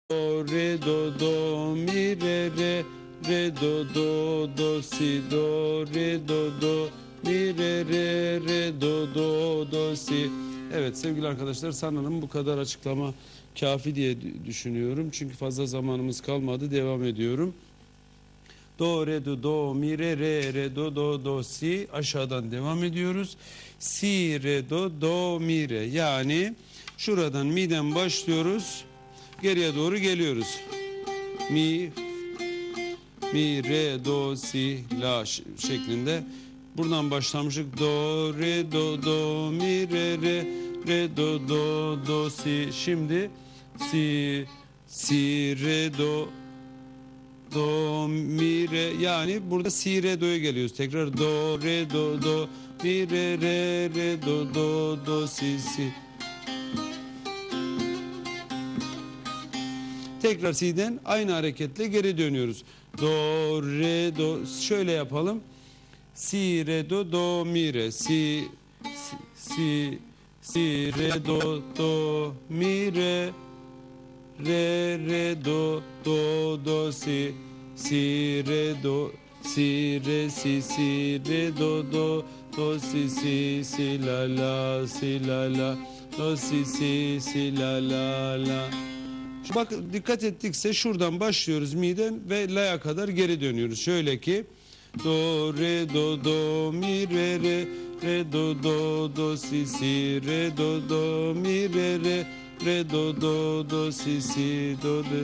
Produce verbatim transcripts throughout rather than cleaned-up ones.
re do do mi re re re do do do si do re do do mi re re re do do do si. Evet sevgili arkadaşlar, sanırım bu kadar açıklama kafi diye düşünüyorum. Çünkü fazla zamanımız kalmadı. Devam ediyorum. Do re do do mi re re re do do do si, aşağıdan devam ediyoruz. Si re do do mi re, yani şuradan mi'den başlıyoruz. Geriye doğru geliyoruz. Mi, mi, re, do, si, la şeklinde. Buradan başlamıştık. Do, re, do, do, mi, re, re, re, do, do, do, si. Şimdi si, si, re, do, do, mi, re. Yani burada si, re, do'ya geliyoruz. Tekrar do, re, do, do, mi, re, re, re, do, do, do, si, si. Tekrar si'den aynı hareketle geri dönüyoruz. Do, re, do. Şöyle yapalım. Si, re, do, do, mi, re. Si, si, si, si, re, do, do, mi, re. Re, re, do, do, do, si. Si, re, do, si, re, si, si, re, do, do, do, si, si, si, la, la, si, la, la. Do, si, si, si, la, la, la. Bak, dikkat ettikse şuradan başlıyoruz mi'den ve la'ya kadar geri dönüyoruz. Şöyle ki do re do do mi re re re do do do si si re do do mi re re re do do do si si do de.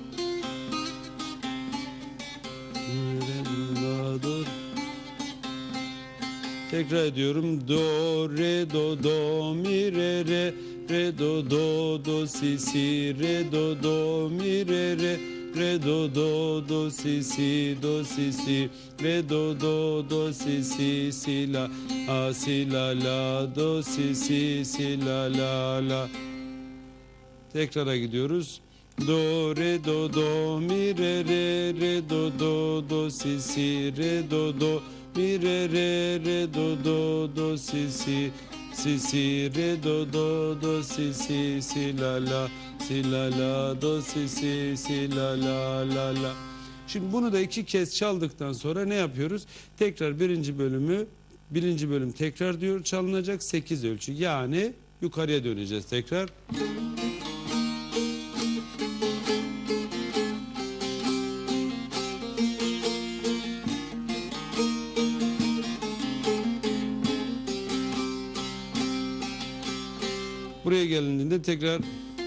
Tekrar ediyorum. Do re do do mi re re re do do do si si re do do mi re re re do do do si si do si si re do do do si si si la a si la la do si si si la la la. Tekrara gidiyoruz. Do re do do mi re re re do do do si si re do do mi re re re do do do si si si si re do do do si si si la la si la la do si si si la la la la. Şimdi bunu da iki kez çaldıktan sonra ne yapıyoruz? Tekrar birinci bölümü birinci bölüm tekrar diyor çalınacak, sekiz ölçü, yani yukarıya döneceğiz tekrar. Buraya gelindiğinde tekrar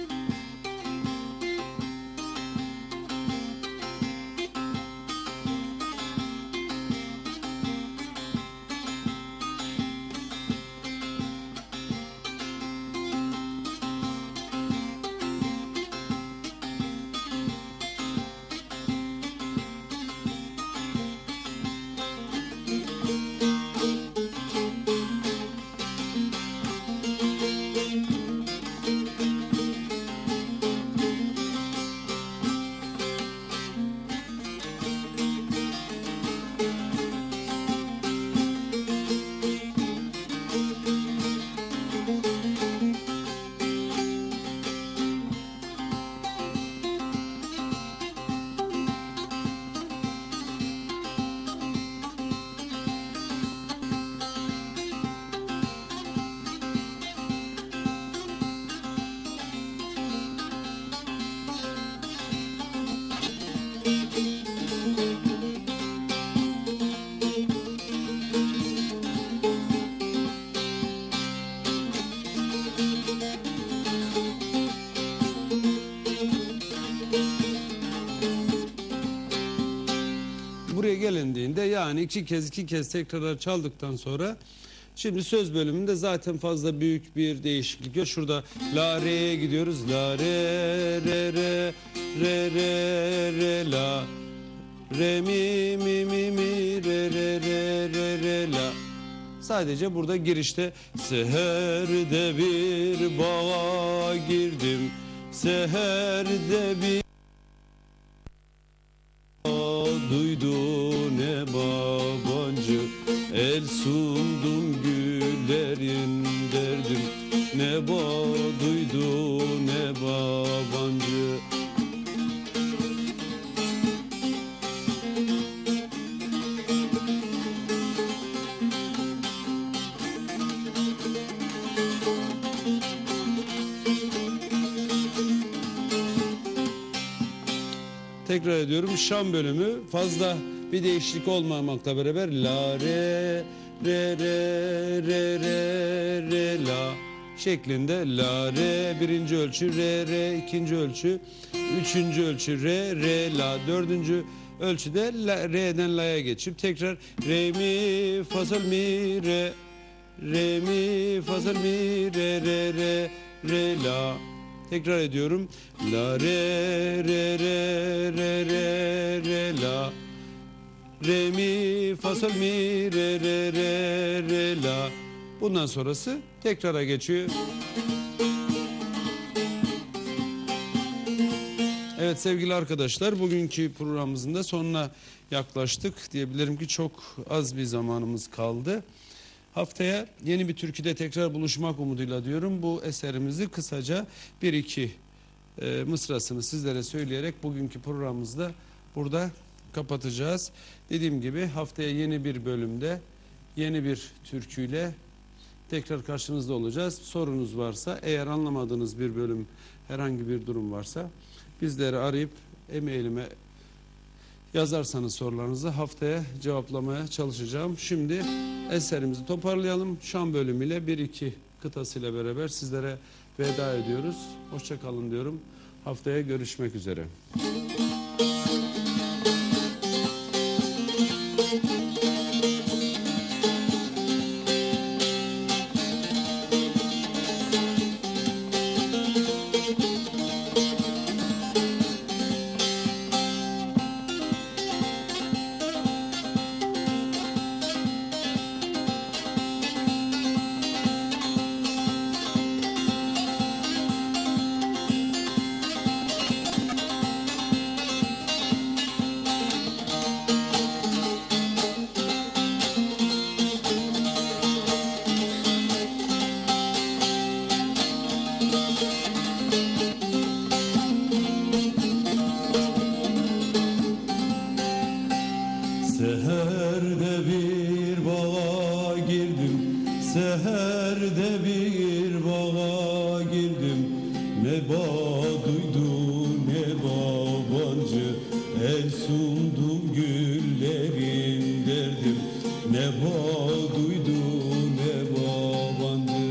buraya gelindiğinde, yani iki kez iki kez tekrar çaldıktan sonra şimdi söz bölümünde zaten fazla büyük bir değişiklik yok. Şurada la re'ye gidiyoruz. La re re re re re re la re mi mi mi mi re re re re re la. Sadece burada girişte seherde bir bağa girdim, seherde bir duydu ne babancı, el sundum güllerin derdim, ne bağ duydu ne babancı. Tekrar ediyorum. Şam bölümü fazla bir değişiklik olmamakla beraber la re re re re re re la şeklinde la re birinci ölçü, re re ikinci ölçü, üçüncü ölçü re re la, dördüncü ölçüde la, re'den la'ya geçip tekrar re mi fa sol mi re re mi fa sol mi re re re re la. Tekrar ediyorum. La re re re re re re la. Re mi fa sol mi re re re re la. Bundan sonrası tekrara geçiyor. Evet sevgili arkadaşlar, bugünkü programımızın da sonuna yaklaştık. Diyebilirim ki çok az bir zamanımız kaldı. Haftaya yeni bir türküde tekrar buluşmak umuduyla diyorum. Bu eserimizi kısaca bir iki e, mısrasını sizlere söyleyerek bugünkü programımızda burada kapatacağız. Dediğim gibi haftaya yeni bir bölümde yeni bir türküyle tekrar karşınızda olacağız. Sorunuz varsa, eğer anlamadığınız bir bölüm, herhangi bir durum varsa bizleri arayıp e-mailime yazarsanız sorularınızı haftaya cevaplamaya çalışacağım. Şimdi eserimizi toparlayalım. Şam bölümüyle bir iki kıtasıyla beraber sizlere veda ediyoruz. Hoşça kalın diyorum. Haftaya görüşmek üzere. Seherde bir bağa girdim, seherde bir bağa girdim. Ne bağ duydu ne babancı, el sundum güllerin derdim. Ne bağ duydu ne babancı.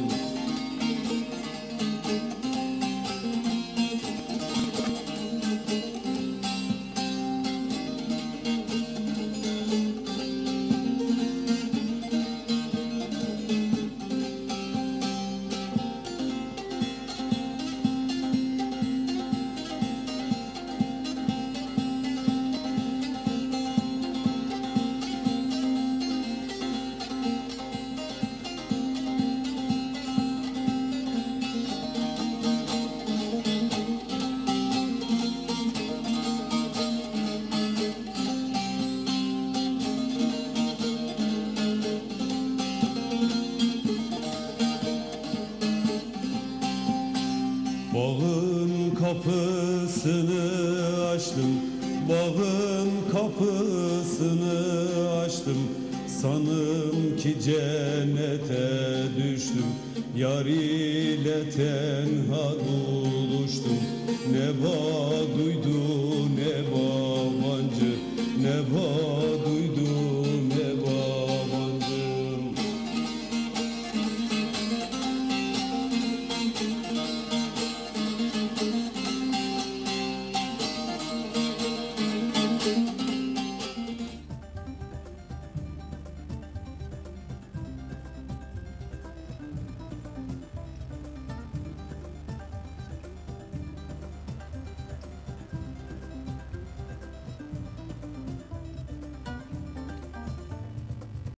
Bağın kapısını açtım, bağın kapısını açtım. Sanım ki cennete düştüm, yar ile tenha buluştum. Ne bağ duydum